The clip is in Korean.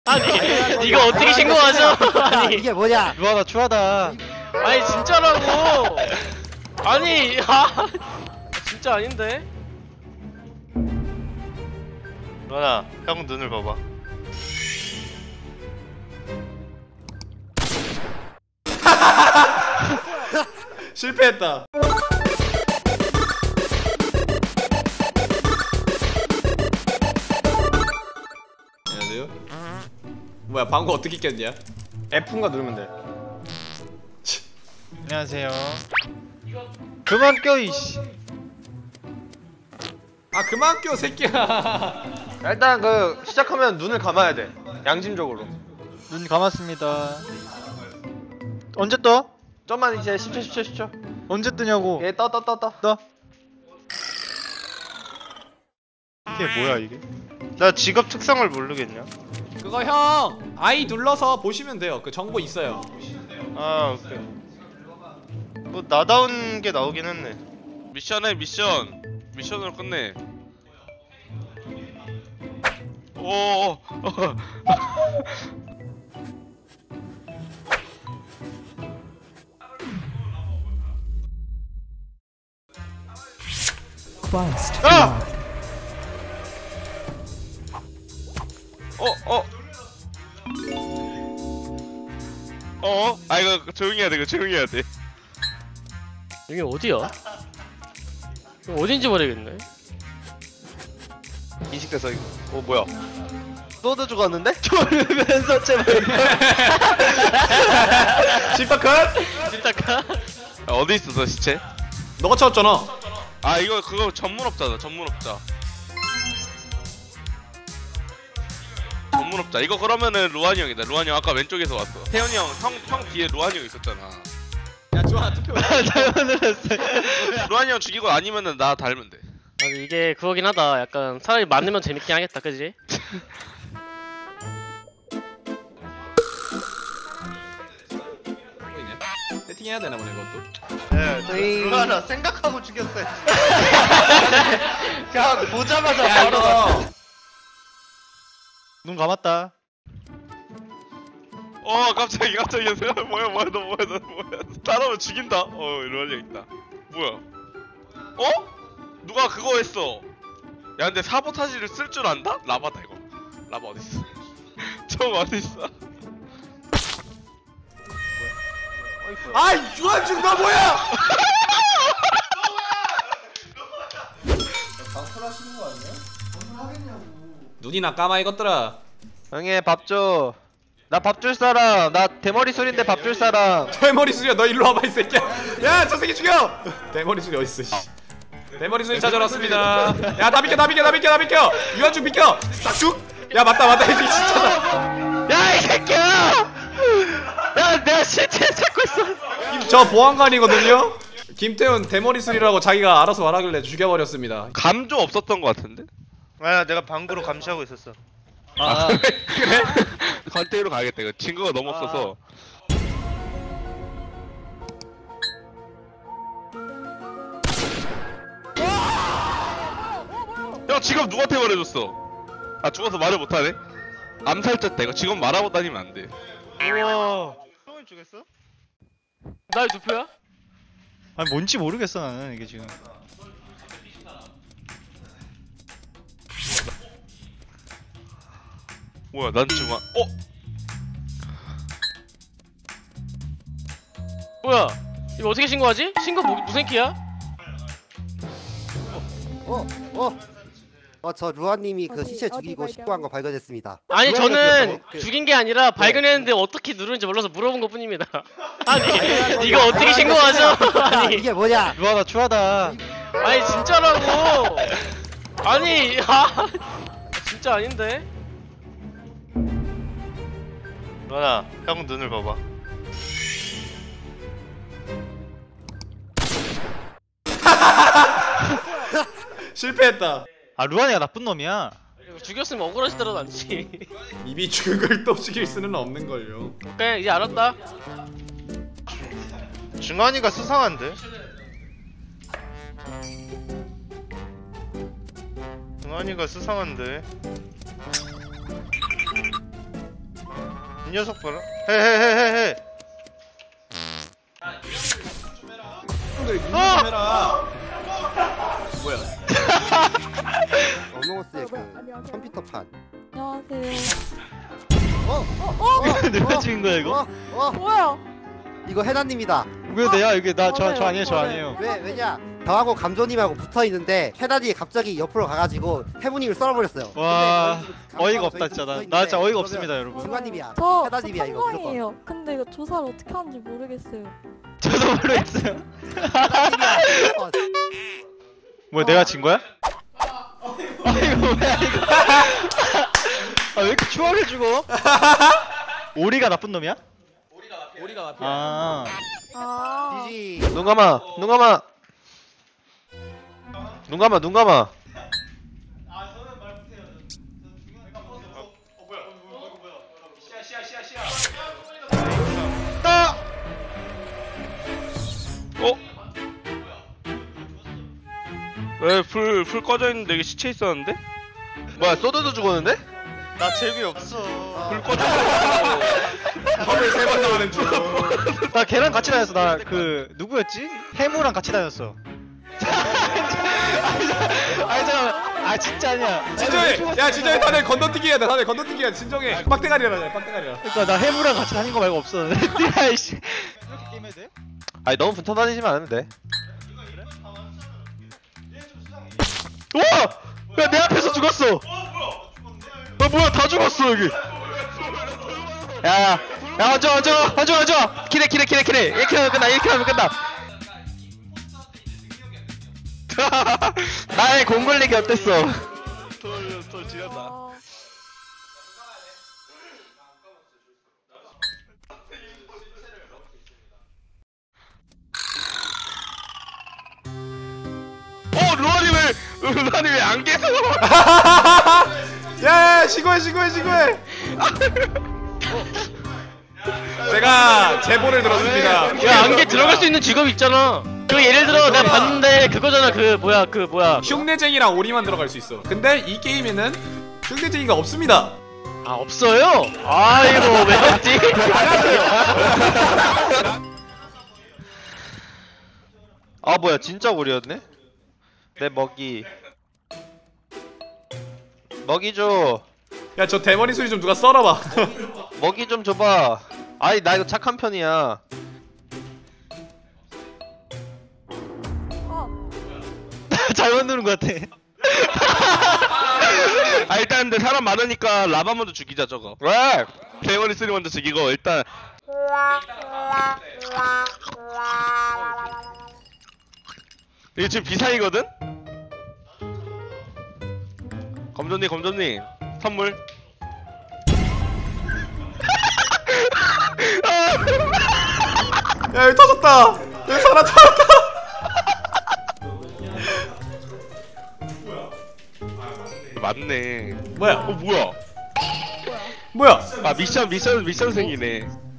아니 이거 어떻게 신고하죠? 아니 이게 뭐냐? 루아나 추하다. 아니 진짜라고. 아니 진짜 아닌데. 루아나, 형 눈을 봐봐. 실패했다. 안녕하세요. 뭐야 방구 어떻게 꼈냐? F인가 누르면 돼. 안녕하세요. 그만 껴 이씨. 아 그만 껴 새끼야. 일단 그 시작하면 눈을 감아야 돼. 양심적으로. 눈 감았습니다. 언제 떠? 좀만 이제 10초 10초 10초. 언제 뜨냐고. 예, 떠. 떠. 이게 뭐야 이게? 나 직업 특성을 모르겠냐? 그거 형 I 눌러서 보시면 돼요. 그 정보 있어요. 아 오케이. 뭐 나다운 게 나오긴 했네. 미션해 미션으로 끝내. 오. 아! 아 이거 조용히 해야 돼. 이거 조용히 해야 돼. 여기 어디야? 이거 어딘지 모르겠네. 인식돼서 이거. 뭐야? 또도 죽었는데? 졸면서 제발. 실패컷? 진짜까? 어디 있었어 시체? 너가 찾았잖아. 아 이거 그거 전문업자다. 전문업자. 이거 그러면은 루안이 형이다. 루안이 형 아까 왼쪽에서 왔어. 태현이 형 뒤에 루안이 형 있었잖아. 야 주환아 투표. 잘못 눌렀어. 루안이 형 죽이고 아니면은 나 닮으면 돼. 아니 이게 그거긴 하다. 약간 사람이 많으면 재밌긴 하겠다, 그지? 세팅해야 되나 보네 이것도. 네, 루안아 생각하고 죽였어요. 그냥 보자마자 야 바로 이거 눈 감았다. 갑자기 뭐야 너 따라오면 죽인다. 루안이 형 있다. 뭐야? 누가 그거 했어? 야 근데 사보타지를 쓸 줄 안다? 라바다 이거. 라바 어딨어? 저 어딨어? 아 유한준 너 뭐야? 눈이나 까마 이것들아. 형님 밥 줘. 나 밥 줄 사람. 나 대머리 술인데 밥 줄 사람. 대머리 수리야 너 일로 와봐 이 새끼야. 야 저 새끼 죽여. 대머리 수리 어딨어 씨. 대머리 수리 찾아왔습니다. 야 나 비켜. 유한준 비켜. 싹둑. 야 맞다 이 새끼 진짜다. 야 이 새끼야! 야 내가 실체 찾고 있어. 저 보안관이거든요. 김태훈 대머리 수리라고 자기가 알아서 말하길래 죽여버렸습니다. 감조 없었던 것 같은데? 아 내가 방구로 감시하고 있었어. 그래? 관대로 가야겠다. 이거 증거가 너무 없어서. 형 직업 누구한테 말해줬어? 아 죽어서 말을 못하네? 암살자다. 이거 직업 말하고 다니면 안 돼. 우와. 형을 죽였어? 나의 투표야? 아니 뭔지 모르겠어 나는 이게 지금. 뭐야 난 지금 뭐야? 이거 어떻게 신고하지? 신고 무슨 키야? 저 루아님이 그 시체 죽이고 신고한 거 발견했습니다. 아니 저는 그- 죽인 게 아니라 발견했는데 어떻게 누르는지 몰라서 물어본 것 뿐입니다. 아니 이거 어떻게 신고하죠? 아니 이게 뭐냐? 루아나 추하다. 아니 진짜라고. 아니 진짜 아닌데. 루안아 형 눈을 봐봐. 실패했다. 아 루아니가 나쁜 놈이야. 이거 죽였으면 억울하시더라도 않지. 이미 죽은 걸 또 죽일 수는 없는 걸요. 그래 이제 알았다. 중환이가 수상한데? 중환이가 수상한데? 이 녀석 봐라. 헤헤헤헤헤. 어몽어스의 그 안녕하세요. 컴퓨터판. 안녕하세요. 누가 찍은 거야 이거? 뭐야? 이거 해나님이다. 왜 내야 이게 저 맞아요. 아니에요 저 맞아요. 아니에요. 왜냐? 저하고 감조님하고 붙어 있는데 해나님이 갑자기 옆으로 가가지고 해무님을 썰어버렸어요. 와, 근데 저희도 어이가 감조하고 없다 저희도 진짜 붙어 나 있는데 진짜 어이가 그러면 없습니다 여러분. 중간님이야. 저 해나님이야 이거 무조건. 성광이에요. 근데 이거 조사를 어떻게 하는지 모르겠어요. 저도 모르겠어요. 해나님이야. 무조건. 뭐 내가 진 거야? 아 이거 뭐야 이거? 아왜 이렇게 추하게 죽어? 오리가 나쁜 놈이야? 오리가 마피아. 아 아. 지지. 눈 감아. 눈 감아. 눈 감아. 눈 감아. 어? 왜 불 꺼져 있는데 여기 시체 있었는데? 뭐야 소드도 죽었는데? 나 재미없어. 불 꺼져. 컵을 3번 나가는 중. 나 걔랑 같이 다녔어. 나 그 누구였지? 해무랑 같이 다녔어. 아니 잠깐만. 아 진짜 아니야. 진정해. 야 진정해. 다들 건너뛰기 해야 돼. 다들 건너뛰기 해야 돼. 진정해. 빡대가리라. 빡대가리라. 그러니까 나 해무랑 같이 다닌 거 말고 없었는데. 아이씨. 이렇게 게임해도 돼? 아니 너무 붙어 다니시면 안 돼. 우와! 야 내 앞에서 죽었어. 아 뭐야 다 죽었어 여기. 야야. 야 얹어. 키래. 이렇게 하면 끝나. 나의 공굴리기 어땠어? 돌 지렸다. 아. 루아니 왜 안 계세요? 야 시고해. 제가 제보를 들었습니다. 야 안개 들어갈 수 있는 직업 있잖아. 그 예를 들어 내가 봤는데 그거잖아. 그 뭐야 흉내쟁이랑 오리만 들어갈 수 있어. 근데 이 게임에는 흉내쟁이가 없습니다. 아 없어요? 아이고 왜 없지? 아 뭐야 진짜 오리였네? 내 먹이 줘. 야 저 대머리 소리 좀 누가 썰어봐. 먹이 좀 줘봐. 아니 나 이거 착한 편이야. 잘못 누른 것 같아. 아 일단 근데 사람 많으니까 라바 먼저 죽이자 저거. 왜? 대머리 쓰리 먼저 죽이고 일단 이게 지금 비상이거든? 검전님 선물. 야 여기 터졌다. 여기 사람 터졌다. 맞네. 뭐야? 뭐야? 뭐야? 아 미션생이네.